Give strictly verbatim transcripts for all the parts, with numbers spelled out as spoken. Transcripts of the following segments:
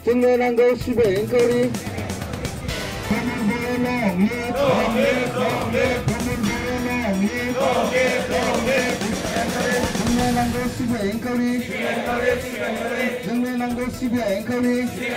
जोंनो नांगौ सिबियाइ एंखावरि जोंनो नांगौ सिबियाइ एंखावरि जोंनो नांगौ सिबियाइ एंखावरि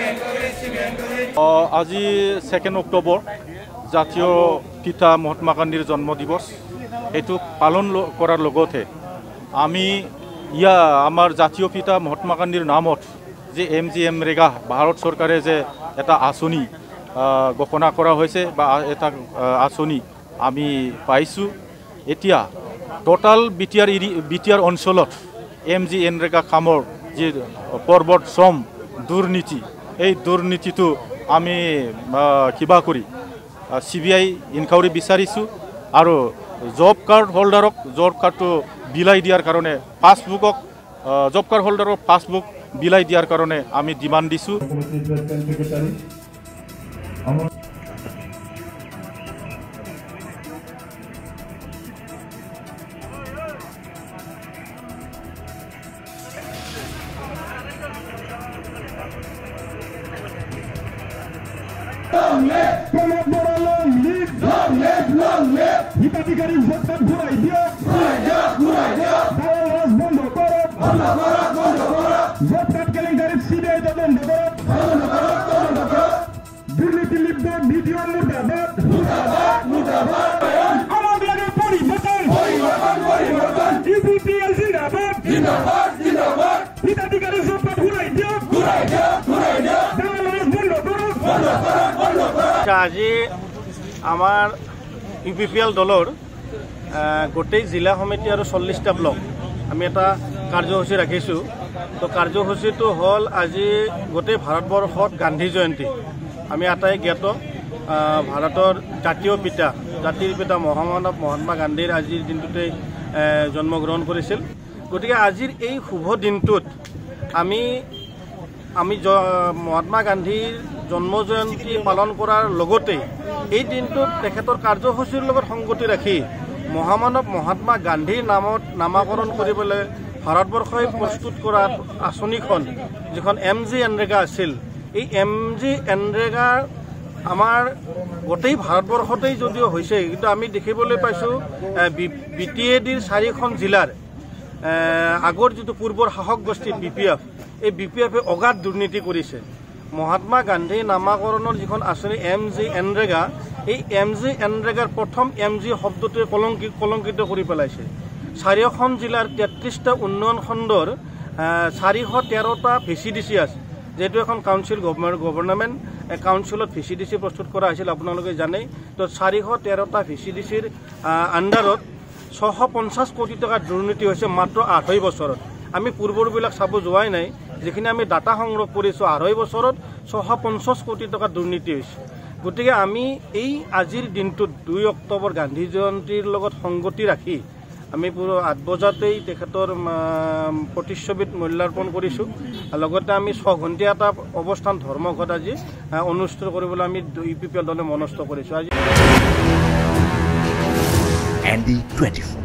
আজি सेकेंड अक्टोबर জাতীয় পিতা মহাত্মা গান্ধীৰ জন্ম দিৱস এইটো পালন কৰাৰ লগতে আমি ইয়া আমাৰ জাতীয় পিতা মহাত্মা গান্ধীৰ নামত যে M G M REGA Bharat চৰকাৰে যে এটা আঁচনি ঘোষণা কৰা হৈছে বা এটা আঁচনি আমি পাইছোঁ এতিয়া টোটাল বিটিআৰ বিটিআৰ অঞ্চলত এম জি এন ৰেগা কামৰ যে পৰ্বত শ্ৰম দুৰ্নীতি এই দুৰ্নীতিটো আমি কিবা কৰি সিবিআই ইনকাউৰি বিচাৰিছোঁ আৰু জব কাৰ্ড হোল্ডাৰক জব কাৰ্ডটো বিলাই দিয়াৰ কাৰণে পাছবুকক জব কাৰ্ড হোল্ডাৰক পাছবুক বিলাই দিয়াৰ কাৰণে আমি ডিমাণ্ড দিছোঁ। আজি আমাৰ ইউ পি পি এল দলৰ গোটেই জিলা সমিতি আৰু চল্লিছটা ব্লক আমি এটা কাৰ্যসূচী ৰাখিছোঁ। তো কাৰ্যসূচীটো হ'ল আজি গোটেই ভাৰতবৰ্ষত গান্ধী জয়ন্তী আমি আটাই জ্ঞাত ভাৰতৰ জাতীয় পিতা জাতিৰ পিতা মহামানৱ মহাত্মা গান্ধীৰ আজিৰ দিনটোতে জন্মগ্ৰহণ কৰিছিল। গতিকে আজিৰ এই শুভ দিনটোত আমি আমি মহাত্মা গান্ধীৰ জন্ম জয়ন্তী পালন কৰাৰ লগতে এই দিনটোত তেখেতৰ কাৰ্যসূচীৰ লগত সংগতি ৰাখি মহামানৱ মহাত্মা গান্ধীৰ নামত নামাকৰণ কৰিবলৈ ভাৰতবৰ্ষই প্ৰস্তুত কৰা আঁচনিখন যিখন এম জি এনৰেগা আছিল এই এম জি এনৰেগা আমাৰ গোটেই ভাৰতবৰ্ষতেই যদিও হৈছে কিন্তু আমি দেখিবলৈ পাইছোঁ বি টি এ ডিৰ চাৰিখন জিলাৰ আগৰ যিটো পূৰ্বৰ শাসক গোষ্ঠী বি পি এফ এই বি পি এফে অগাধ দুৰ্নীতি কৰিছে। মহাত্মা গান্ধী নামাকৰণৰ যিখন আঁচনি এম জি এনৰেগা এই এম জি এনৰেগাৰ প্ৰথম এম জি শব্দটোৱে কলংকি কলংকিত কৰি পেলাইছে। চাৰিওখন জিলাৰ তেত্ৰিছটা উন্নয়ন খণ্ডৰ চাৰিশ তেৰটা ভি চি ডি চি আছে যিহেতু এখন কাউন্সিল গভৰ্ণমেণ্ট কাউন্সিলত ভি চি ডি চি প্ৰস্তুত কৰা হৈছিল আপোনালোকে জানে। তো চাৰিশ তেৰটা ভি চি ডি চিৰ আণ্ডাৰত ছশ পঞ্চাছ কোটি টকাৰ দুৰ্নীতি হৈছে মাত্ৰ আঢ়ৈ বছৰত। আমি পূৰ্বৰবিলাক চাব যোৱাই নাই, যিখিনি আমি ডাটা সংগ্ৰহ কৰিছোঁ আঢ়ৈ বছৰত ছশ পঞ্চাছ কোটি টকাৰ দুৰ্নীতি হৈছে। গতিকে আমি এই আজিৰ দিনটোত দুই অক্টোবৰ গান্ধী জয়ন্তীৰ লগত সংগতি ৰাখি আমি পুরো আঠ বজাতেই তেখেতৰ প্ৰতিচ্ছবিত মূল্যাৰ্পণ কৰিছোঁ। লগতে আমি ছঘণ্টীয়া এটা অৱস্থান ধৰ্মঘট আজি অনুষ্ঠিত কৰিবলৈ আমি ইউ পি পি এল দলে মনস্থ কৰিছোঁ। আজি এন ডি টুৱেণ্টি ফ'ৰ